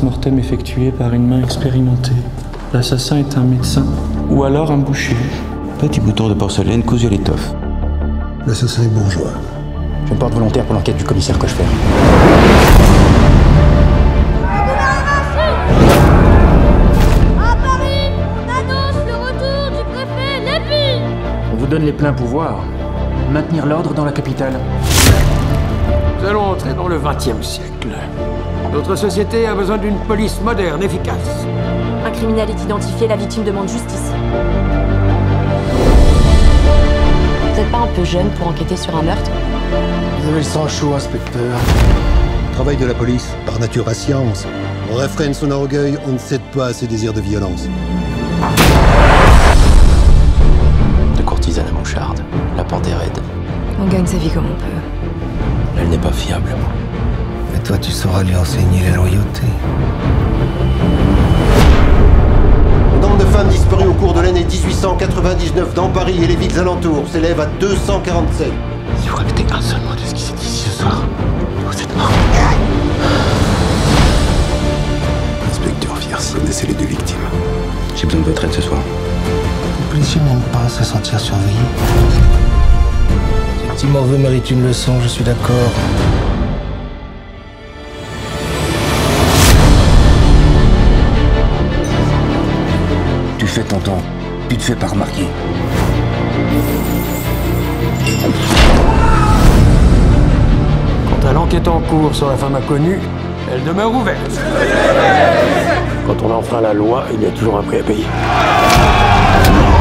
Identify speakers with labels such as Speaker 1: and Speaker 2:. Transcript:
Speaker 1: post-mortem effectué par une main expérimentée. L'assassin est un médecin, ou alors un boucher.
Speaker 2: Petit bouton de porcelaine cousu à l'étoffe.
Speaker 3: L'assassin est bourgeois.
Speaker 4: Je me porte volontaire pour l'enquête du commissaire Cochefer.
Speaker 5: À Paris, on annonce le retour du préfet Lépi.
Speaker 6: On vous donne les pleins pouvoirs. Maintenir l'ordre dans la capitale.
Speaker 7: Nous allons entrer dans le XXe siècle. Notre société a besoin d'une police moderne, efficace.
Speaker 8: Un criminel est identifié, la victime demande justice. Vous n'êtes pas un peu jeune pour enquêter sur un meurtre?
Speaker 3: Vous avez le sang chaud, inspecteur. Travail de la police, par nature à science. On réfrène son orgueil, on ne cède pas à ses désirs de violence.
Speaker 2: De courtisane à moucharde, la pente est raide.
Speaker 8: On gagne sa vie comme on peut.
Speaker 2: Elle n'est pas fiable.
Speaker 9: Mais toi, tu sauras lui enseigner la loyauté.
Speaker 3: Le nombre de femmes disparues au cours de l'année 1899 dans Paris et les villes alentours s'élève à 247.
Speaker 2: Si vous répétez un seul mot de ce qui s'est dit ici ce soir, vous êtes mort.
Speaker 3: Inspecteur Fierce, connaissez les deux victimes.
Speaker 2: J'ai besoin de votre aide ce soir.
Speaker 9: Le policier n'aime pas se sentir surveillé. Si Tim Morveux mérite une leçon, je suis d'accord.
Speaker 2: Tu fais ton temps, tu te fais pas remarquer.
Speaker 7: Quant à l'enquête en cours sur la femme inconnue, elle demeure ouverte. Quand on enfreint la loi, il y a toujours un prix à payer.